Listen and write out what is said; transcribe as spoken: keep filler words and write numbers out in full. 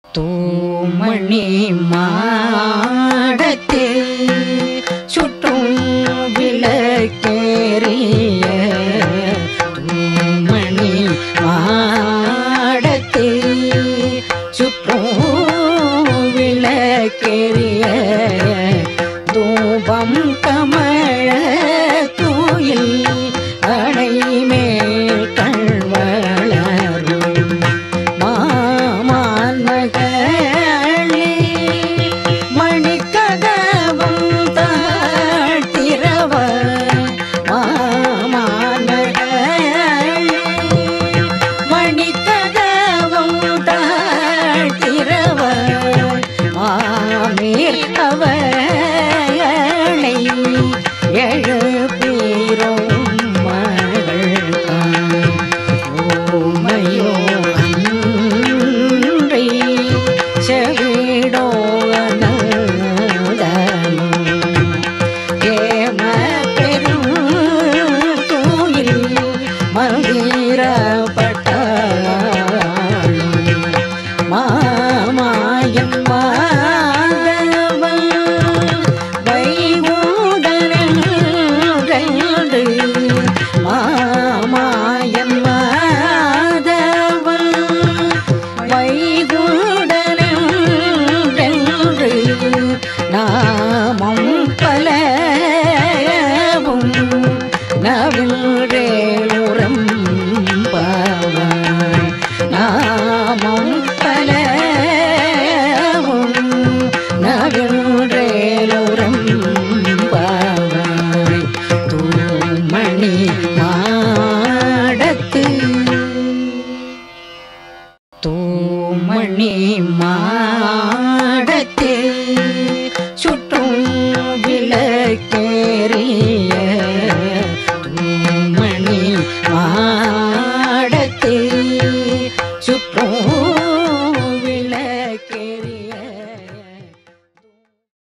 தூமணி மாடத்து சுற்றும் விளக்கேறிய தூமணி மாடத்து சுற்றும் விளக்கேறிய தூபம் கமழ தூயில் அடைமேல் கண்வளரும் மாமான் மகளே மணிக்கதவம் தாழ்த்திரவ மாமான் மகளே மணிக்கதவம் தாழ்த்திரவ மாமீர் அவளை எழுப்பீரும் செவிடோ ஏம பெரும் தூயில் மந்திரப்பட்டாள் மாமாயன் மாதவன் வைகுண்டனென்று மாமாயன் மாதவன் வைகுண்டனென்று நாமம் பலவும் நவில்ரேலுரம் பாவாய் நாமம் பலவும் நவில்ரேலுரம் பாவாய் தூமணி மாடத்து தூமணி மாடத்து சுற்றும் விளக்கேறிய தூமணி மாடத்து சுற்றும்